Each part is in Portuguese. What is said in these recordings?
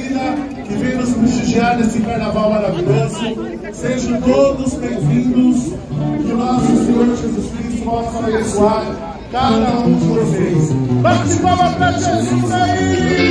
Marina, que vem nos prestigiar nesse carnaval maravilhoso. Sejam todos bem-vindos. Que o nosso Senhor Jesus Cristo possa abençoar cada um de vocês. Vamos de palmas para Jesus aí!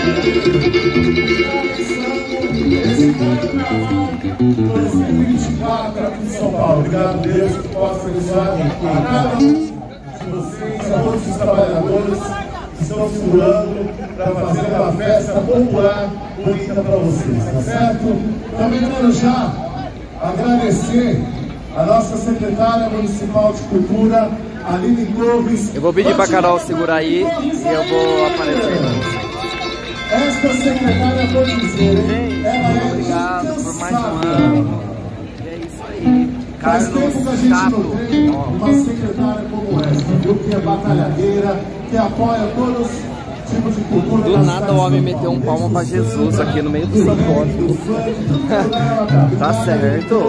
Esse carnaval 2024 aqui em São Paulo. Obrigado, Deus, que possa abençoar a cada um de vocês, a todos os trabalhadores que estão segurando para fazer aquela festa popular bonita para vocês, tá certo? Também quero já agradecer a nossa secretária municipal de cultura, Aline Clovis. Eu vou pedir para a Carol segurar aí e eu vou aparecer. Esta secretária, vou dizer, ela é obrigado por mais um ano. É isso aí. Faz tempo que a gente não tem uma secretária como essa, viu? Que é batalhadeira, que apoia todos os tipos de cultura. Do nada o homem meteu um palmo para Jesus aqui no meio do santuário. Tá certo.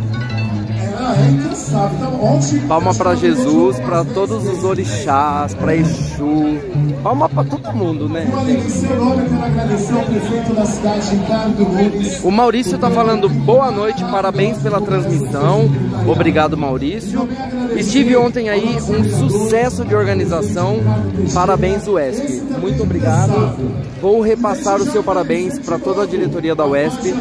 Palma para Jesus, para todos os orixás, para Exu. Palma para todo mundo, né? O Maurício tá falando boa noite, parabéns pela transmissão. Obrigado, Maurício. Estive ontem aí, um sucesso de organização. Parabéns, UESP. Muito obrigado. Vou repassar o seu parabéns para toda a diretoria da UESP.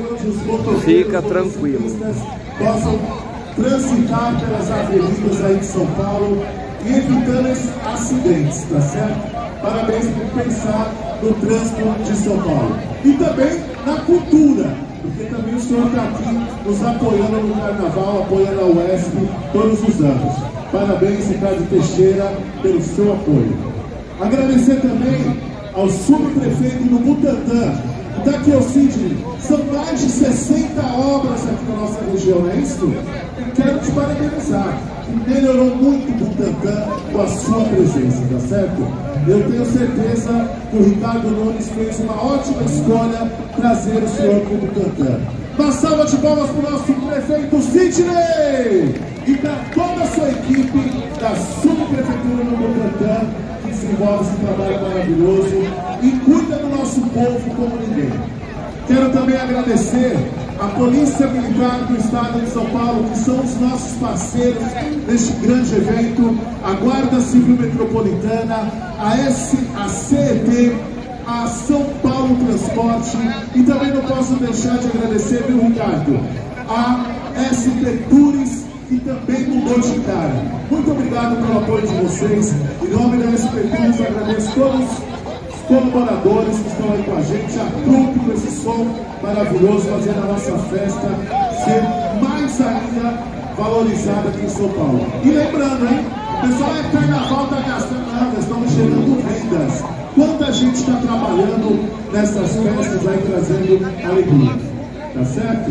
Fica tranquilo. Possam transitar pelas avenidas aí de São Paulo e evitando acidentes, tá certo? Parabéns por pensar no trânsito de São Paulo. E também na cultura, porque também o senhor está aqui nos apoiando no carnaval, apoiando a UESP todos os anos. Parabéns, Ricardo Teixeira, pelo seu apoio. Agradecer também ao subprefeito do Butantã. Está aqui o Sidney, são mais de 60 obras aqui na nossa região, não é isso? Quero te parabenizar, que melhorou muito o Butantã com a sua presença, tá certo? Eu tenho certeza que o Ricardo Nunes fez uma ótima escolha trazer o senhor para o Butantã. Uma salva de palmas para o nosso prefeito Sidney! E para toda a sua equipe da subprefeitura do Butantã, que desenvolve esse trabalho maravilhoso e cuida do nosso povo como ninguém. Quero também agradecer a Polícia Militar do Estado de São Paulo, que são os nossos parceiros neste grande evento, a Guarda Civil Metropolitana, a CET, a São Paulo Transporte, e também não posso deixar de agradecer, viu, Ricardo, a ST Tours, que também mudou de cara. Muito obrigado pelo apoio de vocês. Em nome da ST Tours, agradeço todos os colaboradores que estão aí com a gente, a trupe com esse som maravilhoso, fazendo a nossa festa ser mais ainda valorizada aqui em São Paulo. E lembrando, hein, o pessoal é carnaval, tá gastando nada, estamos gerando vendas. Quanta gente está trabalhando nessas festas aí, trazendo alegria. Tá certo?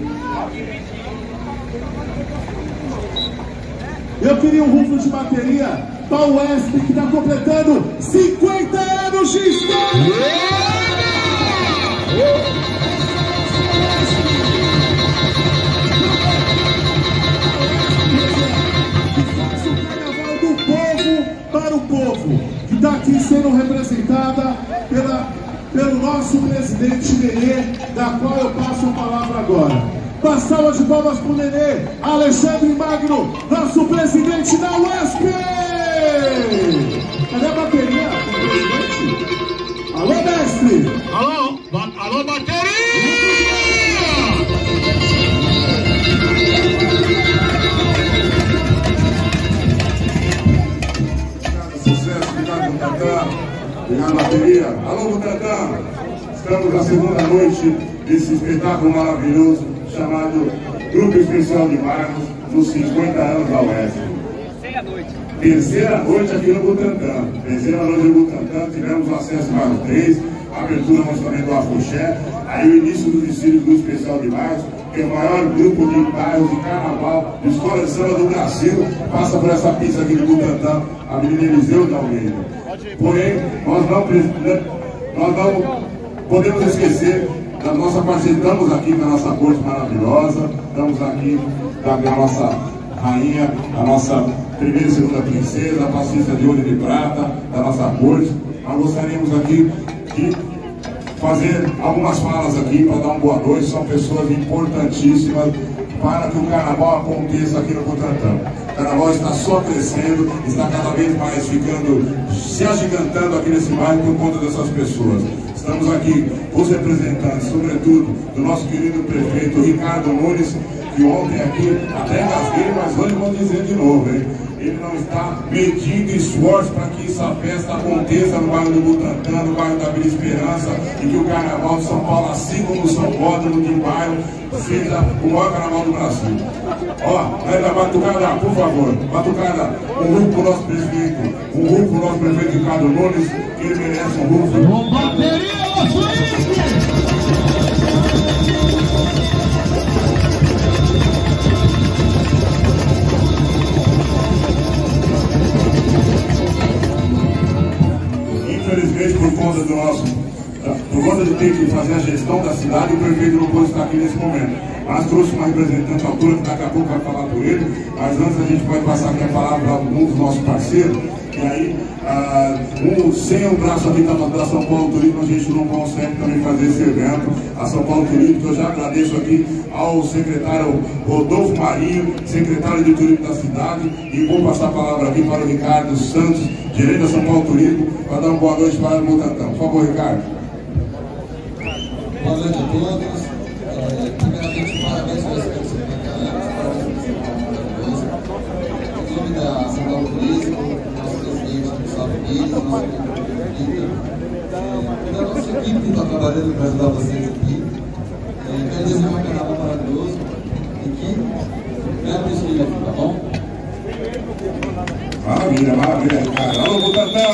Eu queria um rufo de bateria para o UESP, que está completando 50 anos de história! Faz o carnaval do povo para o povo, que está aqui sendo representada pelo nosso presidente Nenê, da qual eu passo a palavra agora. Uma salva de palmas para o Nenê, Alexandre Magno, nosso presidente da UESP! Cadê a bateria, presidente? Alô, mestre! Alô, bateria! Sucesso, obrigado, Butantã. Obrigado, bateria. Alô, Butantã! Estamos na segunda noite desse espetáculo maravilhoso chamado Grupo Especial de Magos nos 50 anos da UESP. Terceira noite aqui no Butantã. Terceira noite no Butantã, tivemos o acesso Mago 3, a abertura também do Afoxé, aí o início do desfile do Especial de Magos, que é o maior grupo de bairros de carnaval, de escola de samba do Brasil, passa por essa pista aqui no Butantã, a Avenida Eliseu da Almeida. Porém, nós não podemos esquecer da nossa parceria. Estamos aqui com a nossa corte maravilhosa, estamos aqui com a nossa rainha, a nossa primeira e segunda princesa, a Pacífica de Ouro e de Prata, da nossa corte. Nós gostaríamos aqui de fazer algumas falas aqui para dar uma boa noite. São pessoas importantíssimas para que o carnaval aconteça aqui no Butantã. O carnaval está só crescendo, está cada vez mais se agigantando aqui nesse bairro por conta dessas pessoas. Estamos aqui os representantes, sobretudo, do nosso querido prefeito Ricardo Nunes, que ontem aqui até engasguei, mas hoje vou dizer de novo, hein? Ele não está medindo esforço para que essa festa aconteça no bairro do Butantã, no bairro da Vila Esperança, e que o Carnaval de São Paulo, assim como o São Bódromo de bairro, seja o maior carnaval do Brasil. Ó, aí da Batucada, por favor, Batucada, um rufo para o nosso prefeito, um rufo para o nosso prefeito Ricardo Nunes, que ele merece um rufo. Infelizmente, por conta de ter que fazer a gestão da cidade, o prefeito não pôde estar aqui nesse momento. Mas trouxe uma representante à altura, que daqui a pouco vai falar por ele. Mas antes a gente vai passar aqui a palavra para um dos nossos parceiros. E aí, sem o braço aqui da São Paulo Turismo, a gente não consegue também fazer esse evento. A São Paulo Turismo, que eu já agradeço aqui ao secretário Rodolfo Marinho, secretário de Turismo da cidade. E vou passar a palavra aqui para o Ricardo Santos, gerente da São Paulo Turismo, para dar uma boa noite para o Butantã. Por favor, Ricardo. Boa noite a todos. Primeiramente, parabéns pela experiência em nome da São Paulo Turismo, nosso presidente Gustavo Pires, nosso equipe, da nossa equipe que está trabalhando para ajudar vocês aqui. Quero desejar um carnaval maravilhoso e que leve isso aí, tá bom? Maravilha, maravilha, Ricardo. Alô, Butantã!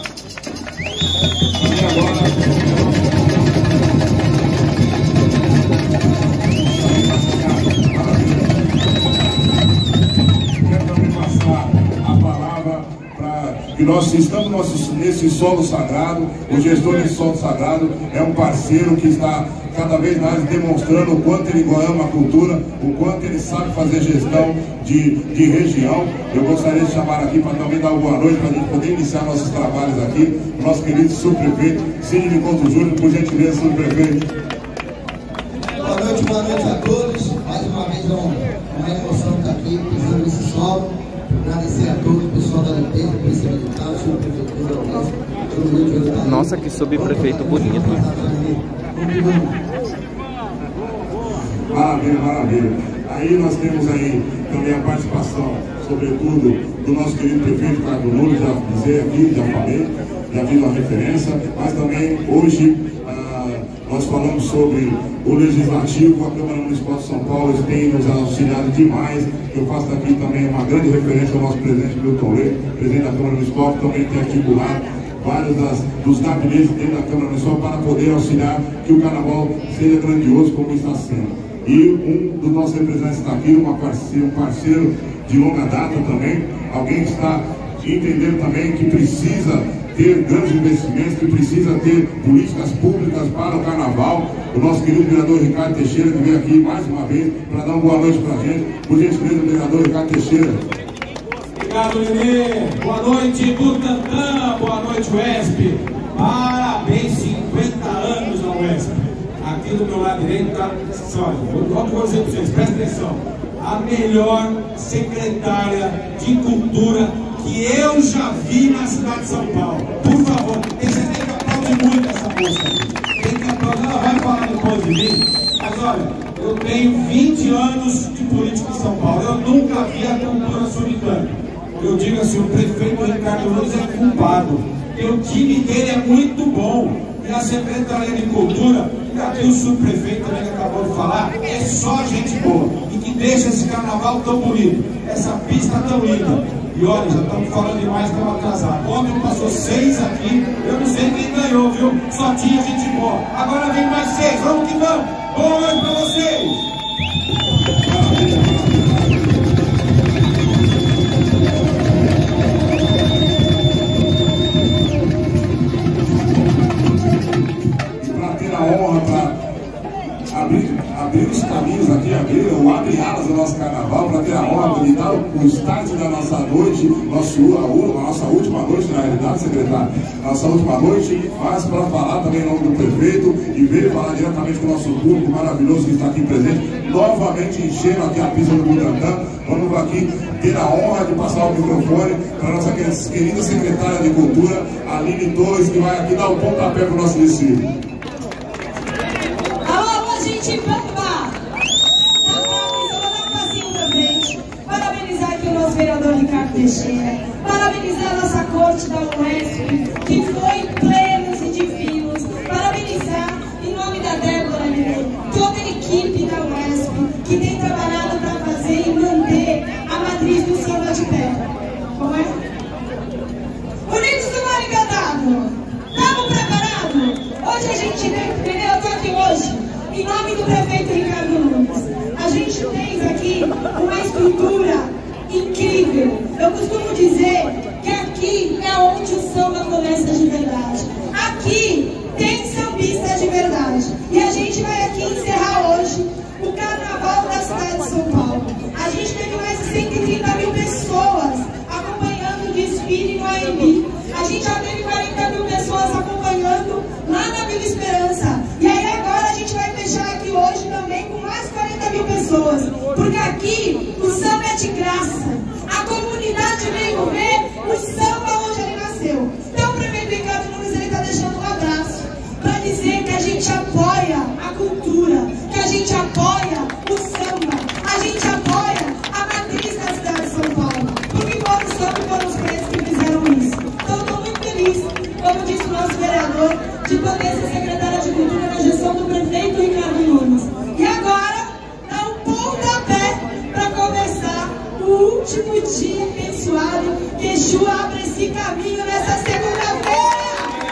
E agora... que nós estamos nesse solo sagrado. O gestor desse solo sagrado é um parceiro que está cada vez mais demonstrando o quanto ele ama a cultura, o quanto ele sabe fazer gestão de região. Eu gostaria de chamar aqui para também dar uma boa noite, para a gente poder iniciar nossos trabalhos aqui, o nosso querido subprefeito Cine Couto Júnior, por gentileza, subprefeito. Boa noite a todos. Mais uma vez é uma emoção estar aqui pisando nesse solo. Agradecer a todos, o pessoal da limpeza, a Polícia Militar, a Subprefeitura, Nossa, que subprefeito bonito. Maravilha, maravilha. Aí nós temos aí também a participação, sobretudo, do nosso querido prefeito Ricardo Nunes, já dizia aqui, já falei, já fiz uma referência, mas também hoje nós falamos sobre o Legislativo, a Câmara Municipal de São Paulo, eles têm nos auxiliado demais. Eu faço aqui também uma grande referência ao nosso presidente Milton Leite, presidente da Câmara Municipal, que também tem articulado vários dos gabinetes dentro da Câmara Municipal para poder auxiliar que o carnaval seja grandioso como está sendo. E um dos nossos representantes está aqui, um parceiro de longa data também, alguém que está entendendo também que precisa ter grandes investimentos, que precisa ter políticas públicas para o carnaval. O nosso querido vereador Ricardo Teixeira, que veio aqui mais uma vez para dar uma boa noite para a gente. Por gentileza, vereador Ricardo Teixeira. Obrigado, Lelê. Boa noite, Butantã. Boa noite, UESP. Parabéns, 50 anos na UESP. Aqui do meu lado direito está, olha, vou dizer para vocês, presta atenção. A melhor secretária de cultura que eu já vi na cidade de São Paulo. Por favor, vocês têm que aplaudir muito essa moça. Tem que aplaudir, ela vai falar depois de mim. Mas olha, eu tenho 20 anos de política em São Paulo. Eu nunca vi a cultura sul-americana. Eu digo assim, o prefeito Ricardo Nunes é culpado. Porque o time dele é muito bom. E a Secretaria de Cultura, e aqui o subprefeito também que acabou de falar, é só gente boa. E que deixa esse carnaval tão bonito. Essa pista tão linda. E olha, já estamos falando demais, estamos atrasados. Ontem passou 6 aqui, eu não sei quem ganhou, viu? Só tinha gente boa. Agora vem mais 6, vamos que vamos. Boa noite para vocês. E para ter a honra, para abrir os caminhos aqui, abrir alas do nosso carnaval, para ter a honra de dar o start da nossa noite, noite, nossa última noite, na realidade, secretário, nossa última noite, mas para falar também em nome do prefeito e veio falar diretamente com o nosso público maravilhoso que está aqui presente, novamente enchendo aqui a pista do Butantã. Vamos aqui ter a honra de passar o microfone para a nossa querida secretária de Cultura, Aline Torres, que vai aqui dar o pontapé para o nosso desfile. Alô, gente, Pampa! Dá um passinho pra frente. Parabenizar aqui o nosso vereador Ricardo Teixeira. Parabenizar a nossa corte da UESP, que foi plenos e divinos. Parabenizar, em nome da Débora Lili, toda a equipe da UESP, que tem trabalhado para fazer e manter a matriz do samba de pé. Como é? Unidos do Mar Encantado! Estamos preparados? Hoje a gente tem, eu estou aqui hoje, em nome do prefeito Ricardo Nunes. A gente tem aqui uma estrutura incrível. Eu costumo dizer que aqui é onde o samba começa de verdade. Aqui tem sambistas de verdade. E a gente vai aqui encerrar hoje o carnaval da cidade de São Paulo. A gente teve mais de 130 mil pessoas acompanhando o desfile no AMB. A gente já teve 40 mil pessoas acompanhando lá na Vila Esperança. E aí agora a gente vai fechar aqui hoje também com mais 40 mil pessoas. Porque aqui o samba é de graça. A comunidade veio ver o samba onde ele nasceu. Então o prefeito Ricardo Nunes está deixando um abraço para dizer que a gente apoia a cultura, que a gente apoia o samba, a gente apoia a matriz da cidade de São Paulo. Porque foram os samba e foram os presos que fizeram isso. Então estou muito feliz, como disse o nosso vereador, de poder ser secretária de Cultura na gestão do prefeito Ricardo Nunes. E agora, dá um pontapé para começar o último dia abençoado, que Exu abre esse caminho nessa segunda-feira.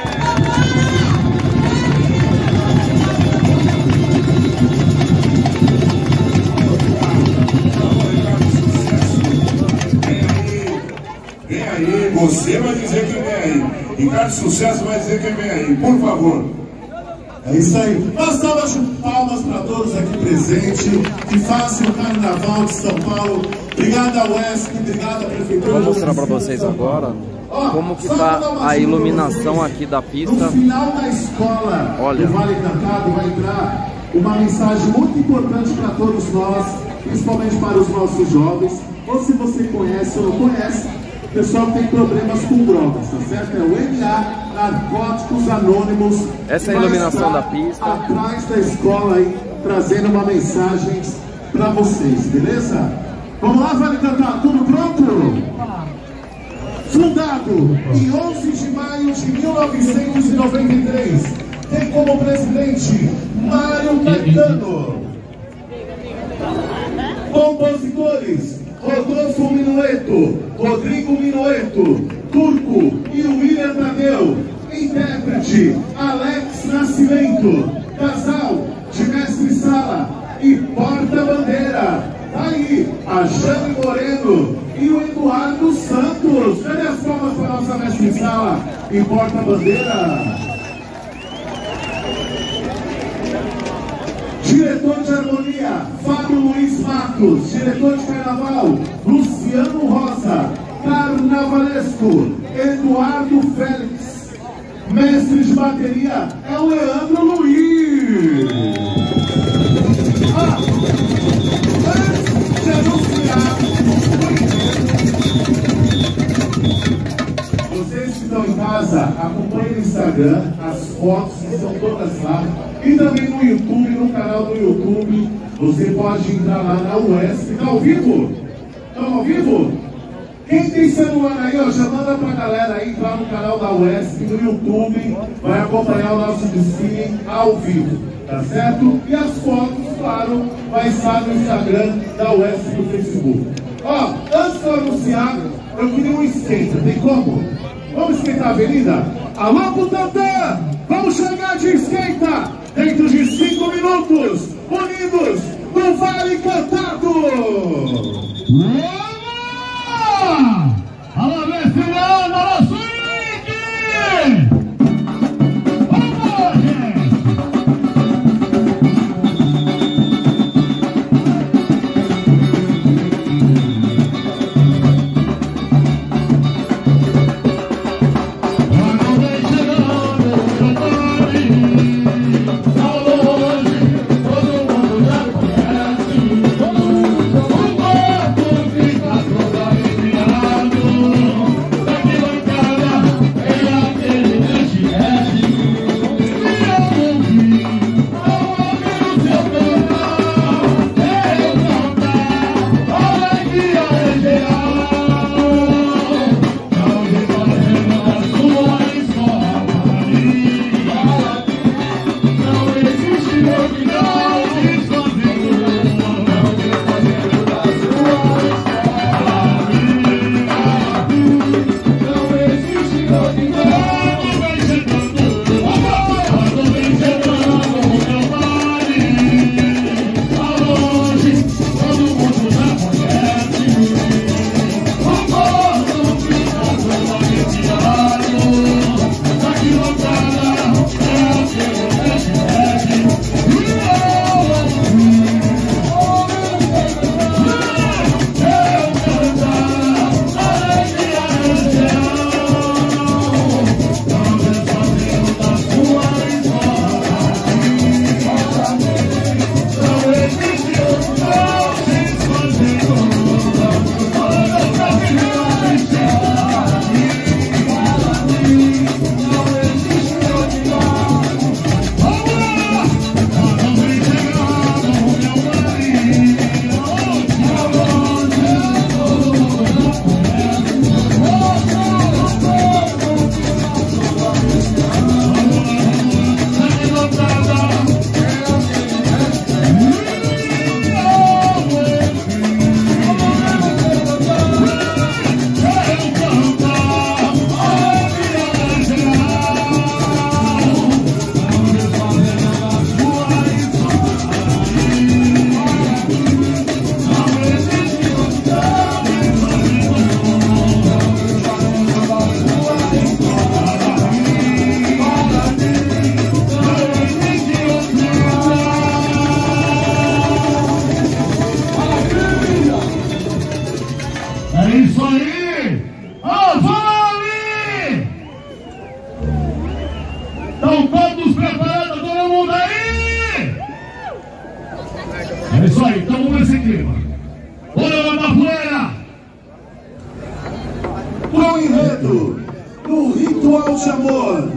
Vem aí, você vai dizer quem vem aí. Ricardo Sucesso vai dizer quem vem aí, por favor. É isso aí. Uma salva de palmas para todos aqui presentes, que façam o Carnaval de São Paulo. Obrigado ao UESP, obrigado à Prefeitura. Vou mostrar para vocês agora como que tá a iluminação aqui da pista. No final da escola, olha, do Vale Encantado, vai entrar uma mensagem muito importante para todos nós, principalmente para os nossos jovens. Ou se você conhece ou não conhece, o pessoal que tem problemas com drogas, tá certo? É o NA, Narcóticos Anônimos. Essa é a iluminação da pista. Atrás da escola aí, trazendo uma mensagem para vocês, beleza? Vamos lá, Vale Encantado, tudo pronto? Fundado em 11 de maio de 1993, tem como presidente Mário Caetano. Compositores: Rodolfo Minueto, Rodrigo Minueto, Turco e William Tadeu. Intérprete: Alex Nascimento. Casal de mestre Sala e porta-bandeira. Aí, a Jane Moreno e o Eduardo Santos. Cadê as palmas para a nossa mestre Sala e porta-bandeira? Diretor de harmonia, Fábio Luiz Matos. Diretor de carnaval, Luciano Rosa. Carnavalesco, Eduardo Félix. Mestre de bateria é o Leandro Luiz. Antes de anunciar, vocês que estão em casa, acompanhem no Instagram, as fotos que são todas lá. E também no YouTube, no canal do YouTube, você pode entrar lá na UESP. Está ao vivo? Estão ao vivo? Quem tem celular aí, ó, já manda pra galera aí entrar no canal da UESP, no YouTube, vai acompanhar o nosso desfile ao vivo, tá certo? E as fotos, claro, vai estar no Instagram da UESP e no Facebook. Ó, antes de eu anunciar, eu queria um esquenta, tem como? Vamos esquentar a avenida? Alô, Butantã! Vamos chegar de esquenta dentro de 5 minutos, unidos no Vale Encantado! Alô, mestre Leandro, alô, swing! Vamos, gente! Paulo, no Ritual de Amor.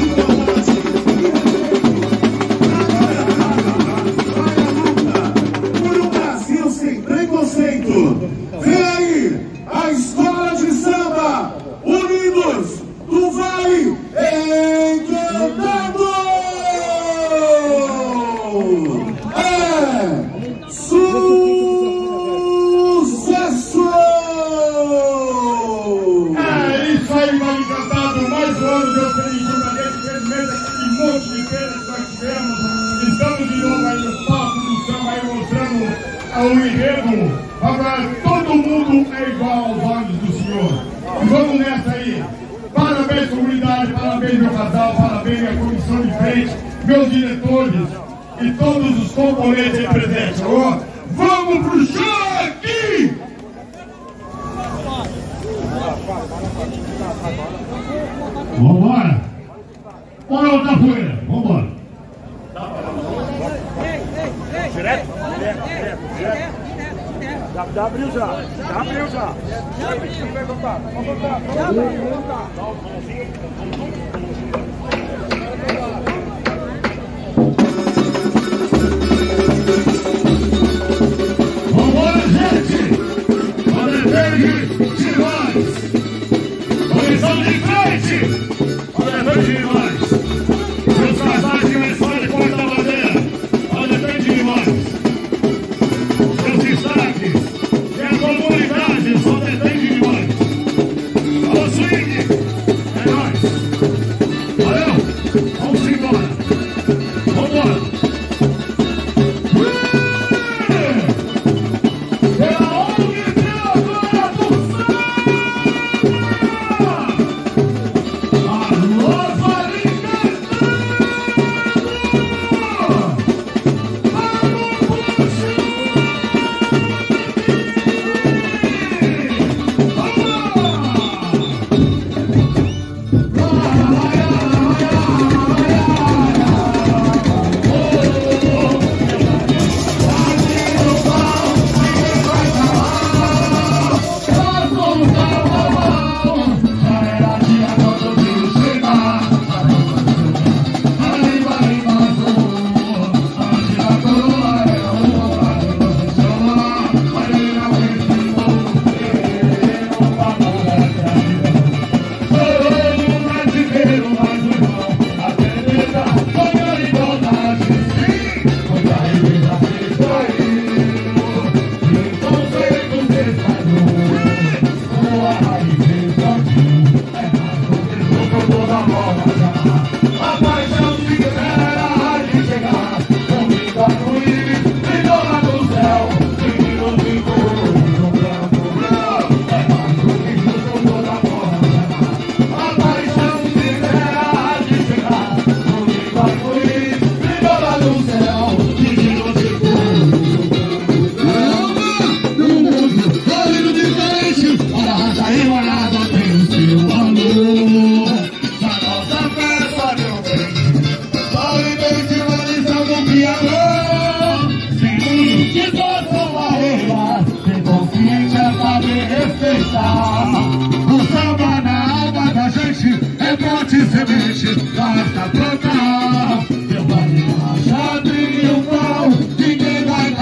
Por um Brasil sem preconceito. Vem aí, a Escola de Samba, Unidos do Vale Encantado! É sucesso! É isso aí, Vale Encantado. Mais um ano de oferecimento, infelizmente, aquele monte de pena que nós tivemos. Estamos de novo aí no palco do samba, aí mostrando o enredo. Agora, todo mundo é igual aos olhos do Senhor. E vamos nessa aí. Parabéns, comunidade, parabéns, meu casal, parabéns, minha comissão de frente, meus diretores e todos os componentes aí presentes. Ó, vamos pro show aqui! Vambora! Bora outra poeira, vambora! Direto? Direto. Já abriu já. Vai voltar. Vambora, gente! Olha verde de nós! Comissão de frente! Olha verde de nós! Meus casais de uma história de porta-bandeira! Olha verde de nós! Meus destaques! Comunidade, só depende de nós. Alô, swing! É nóis! Valeu! Vamos embora! Vambora! Pela ONG Criadora do Samba! Alô, Vale Encantado! O samba na alma da gente é monte e semente, basta plantar. Eu vou achar triunfal, ninguém vai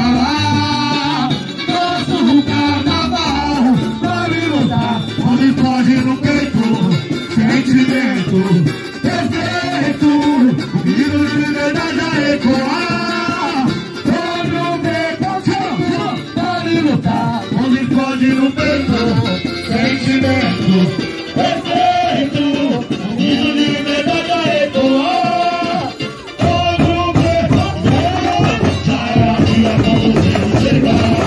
parar. Nosso carnaval, pra me lutar, onde pode no peito, sentimento, respeito, o hino de liberdade a ecoar. Todo preconceito, pra me lutar, onde pode no peito, sentimento, respeito, o hino de liberdade a ecoar. Todo preconceito, já era dia quando você chegar.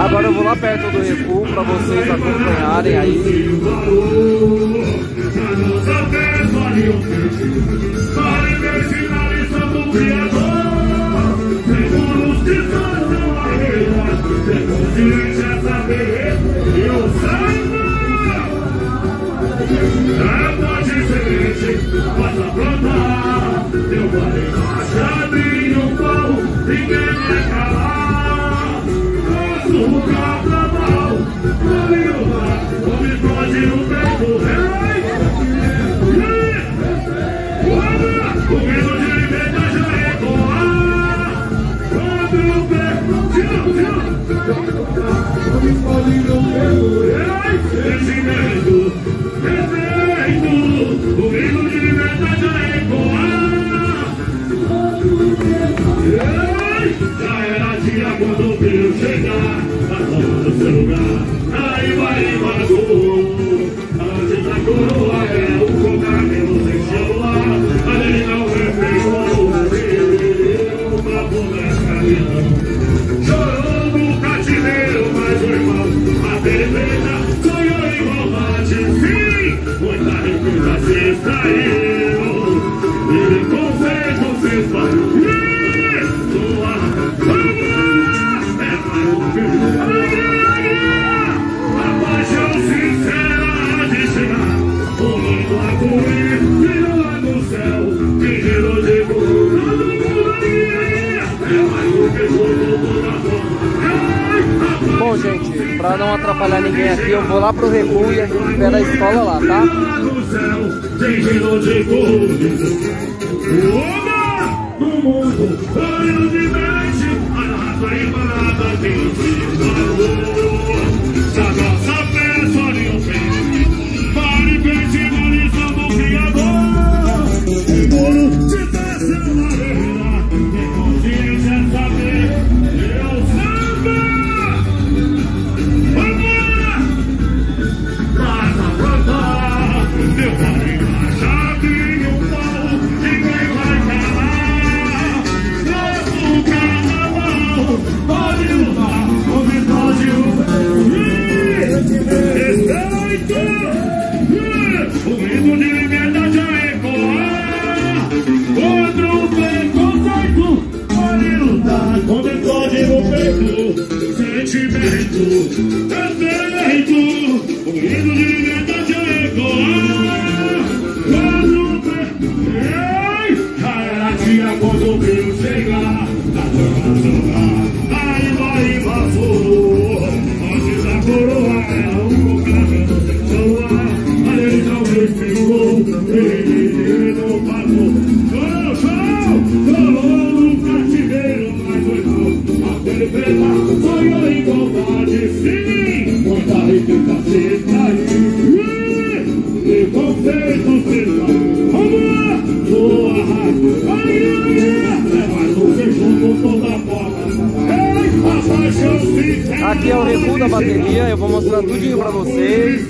Agora eu vou lá perto do recuo para vocês acompanharem aí. Bom, gente, para não atrapalhar ninguém aqui, eu vou lá pro recuo e a gente espera a escola lá, tá? Aqui é o recuo da bateria, eu vou mostrar tudinho pra vocês.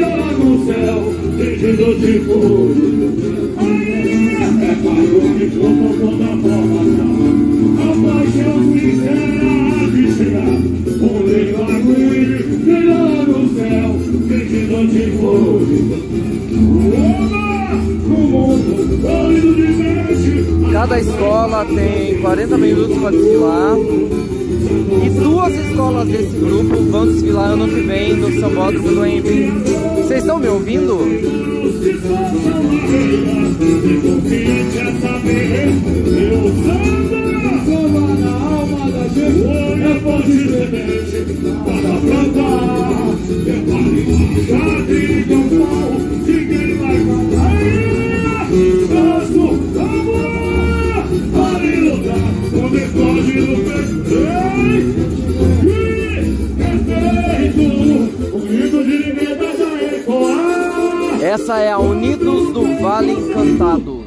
Cada escola tem 40 minutos para desfilar. E 2 escolas desse grupo vão desfilar ano que vem no Sambódromo do Embi. Vocês estão me ouvindo? Essa é a Unidos do Vale Encantado.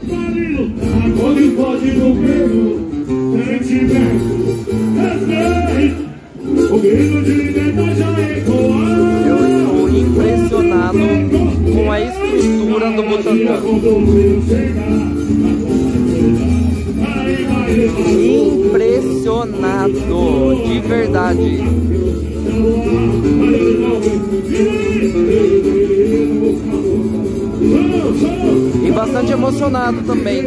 Eu estou impressionado com a estrutura do Butantã. Impressionado, de verdade. E bastante emocionado também.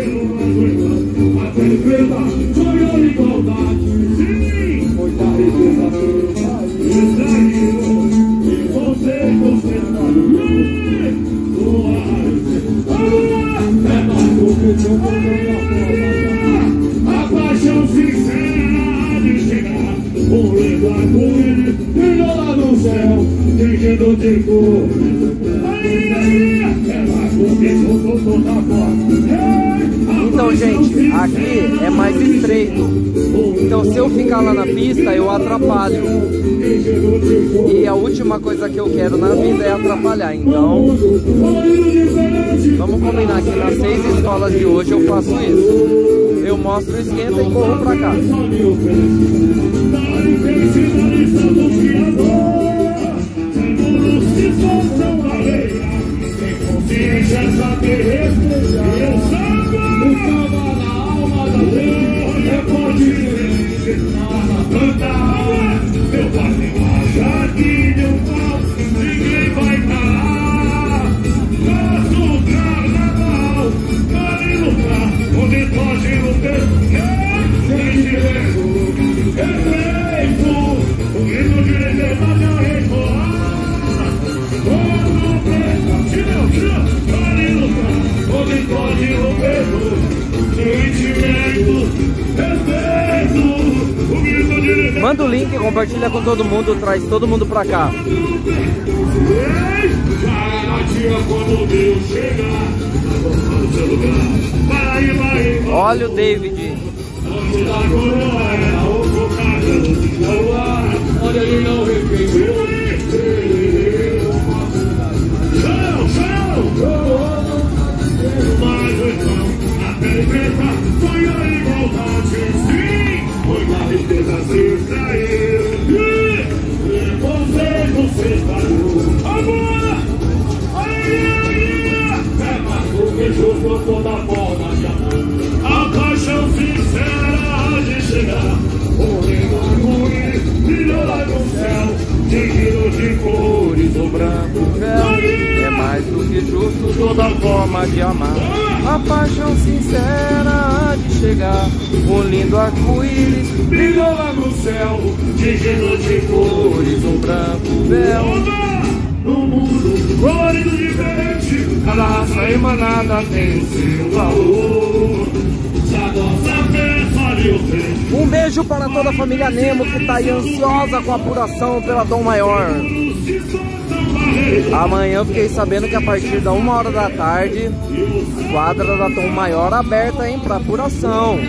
A paixão sincera de chegar, um lindo arco-íris brilhou lá no céu, fingindo de cor. Então, gente, aqui é mais estreito. Então, se eu ficar lá na pista, eu atrapalho. E a última coisa que eu quero na vida é atrapalhar. Então, vamos combinar aqui nas 6 escolas de hoje eu faço isso. Eu mostro o esquenta e corro pra cá. Ninguém vai parar. Nosso carnaval, carinho pra onde pode no sentimento, respeito, o grito de liberdade a ecoar. Todo preto, carinho pra onde pode no sentimento, respeito, o grito de liberdade. Manda o link, compartilha com todo mundo, traz todo mundo pra cá. Olha o David. Olha ele não respeitou. Mas então, a pele preta foi a igualdade. Sim, foi na tristeza se extraiu. Você falhou. Agora! É mais do que justo toda forma de amor. A paixão sincera de chegar. O lindo arco-íris brilhou lá no céu, digno de cores, o branco véu. É mais do que justo toda forma de amar. A paixão sincera de chegar. O lindo arco-íris brilhou lá no céu, digno de cores, um branco véu. No mundo colorido diferente, cada raça emanada tem seu valor. Um beijo para toda a família Nemo que está aí ansiosa com a apuração pela Tom Maior. Amanhã eu fiquei sabendo que a partir da 1h da tarde, quadra da Tom Maior aberta, hein, para apuração.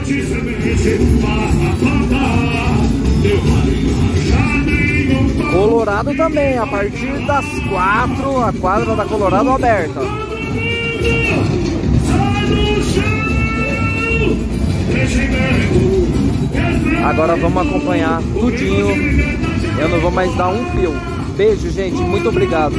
Colorado também, a partir das 4, a quadra da Colorado aberta. Agora vamos acompanhar tudinho. Eu não vou mais dar um fio. Beijo, gente. Muito obrigado.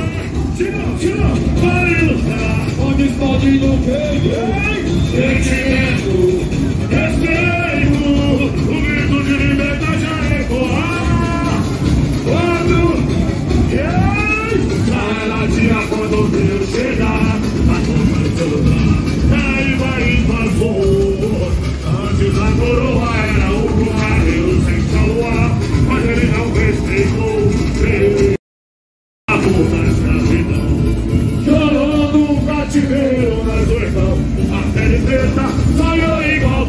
Quando o Deus chegar, a turma aí vai invasor. Antes a coroa era o guarreiro sem caluar, mas ele não respeitou. A puta escravidão, chorou no cativeiro na escuridão. A pele preta saiu igual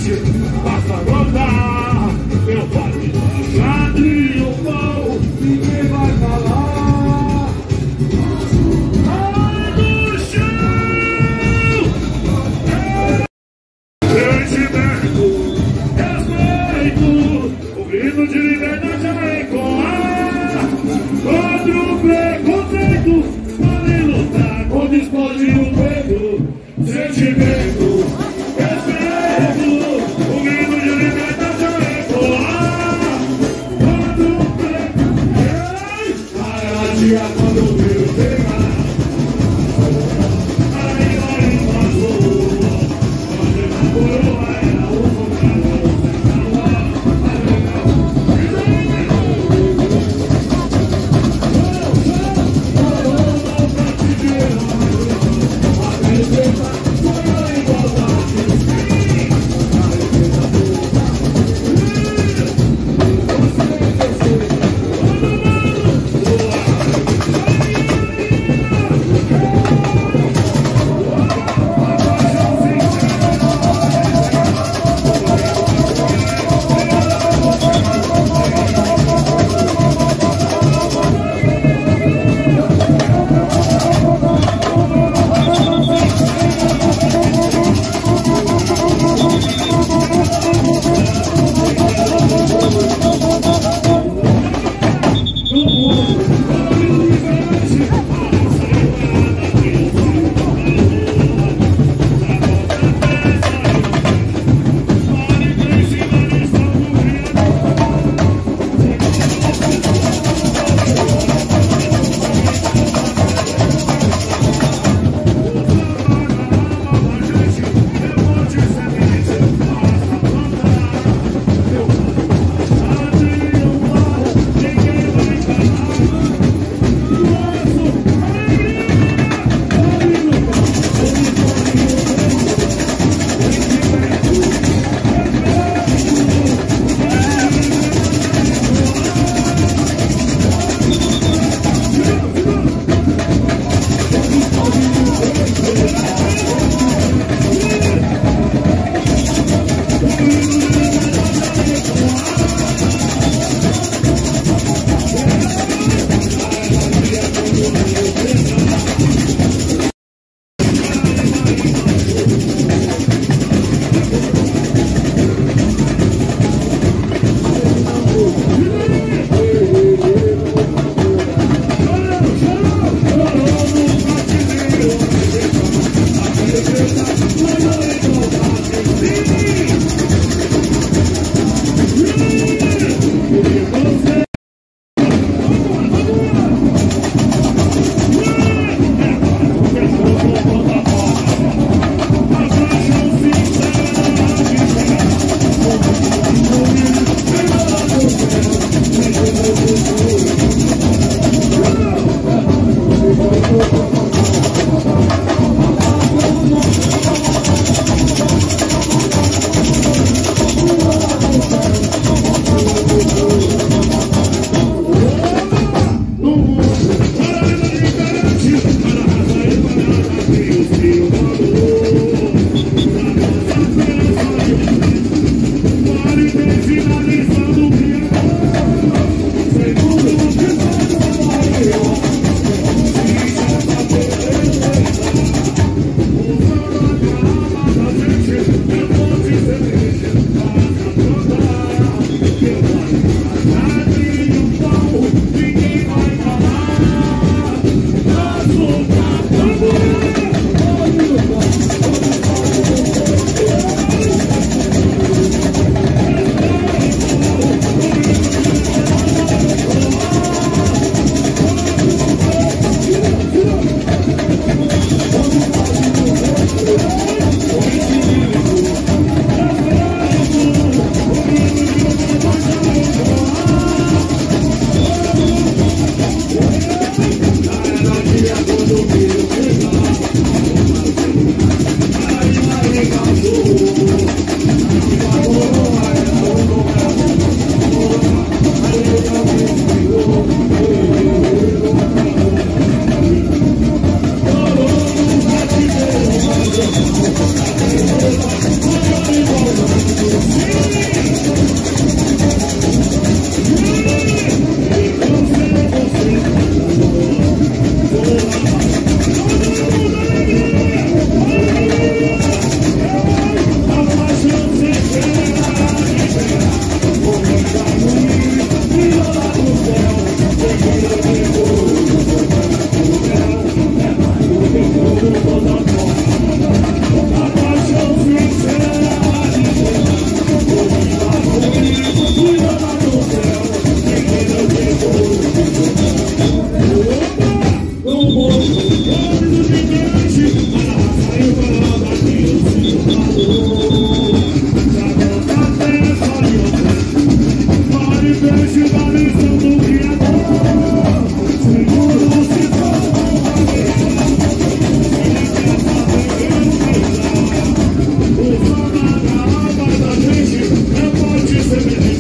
passa a rodar. Eu faço já triunfal, ninguém vai falar. No chão, sentimento, respeito, o grito de liberdade a ecoar. Contra o preconceito, podem lutar quando explode o peito. Sentimento, respeito, o grito de liberdade.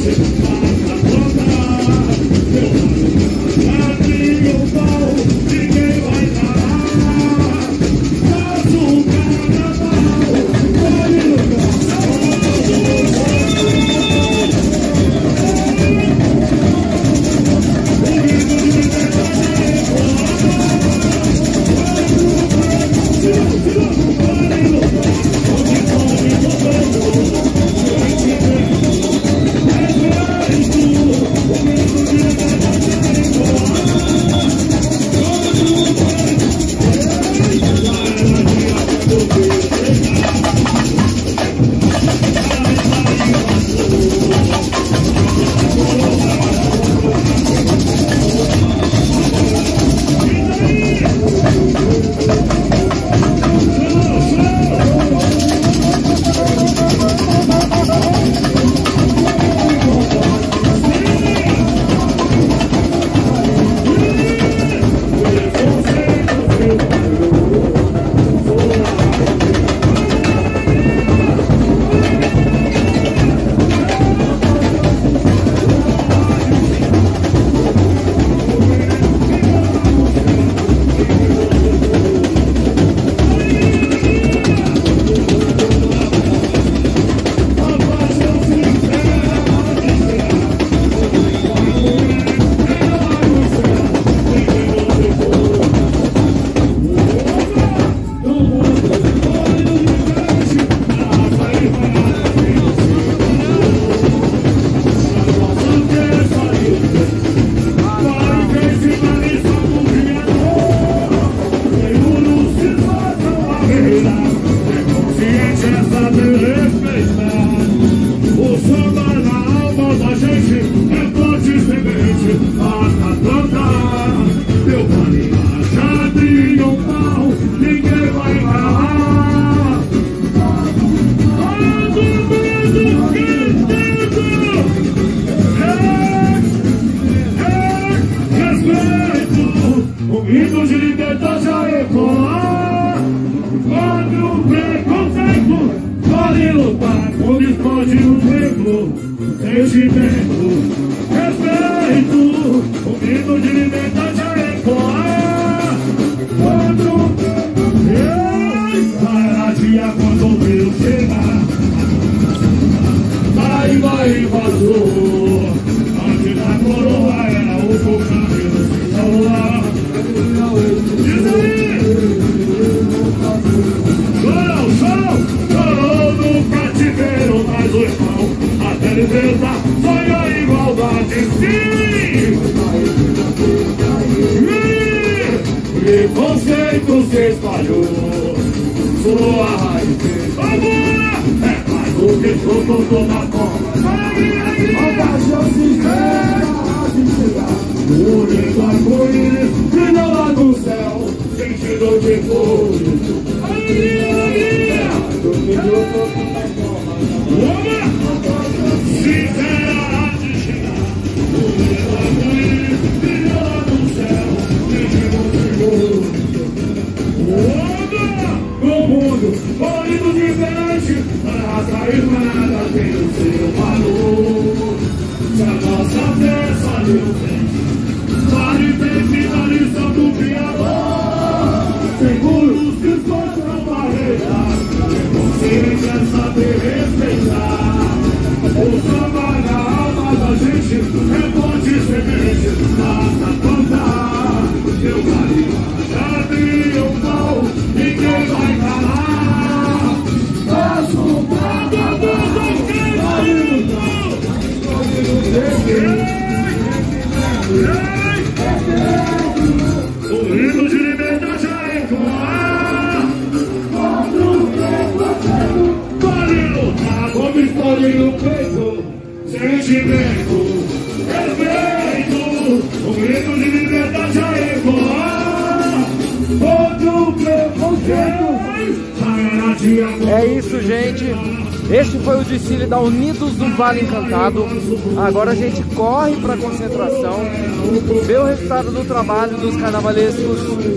É isso, gente. Este foi o desfile da Unidos do Vale Encantado. Agora a gente corre para a concentração, ver o resultado do trabalho dos carnavalescos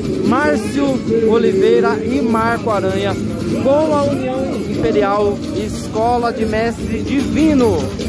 Márcio Oliveira e Marco Aranha com a União Imperial Escola de Mestre Divino.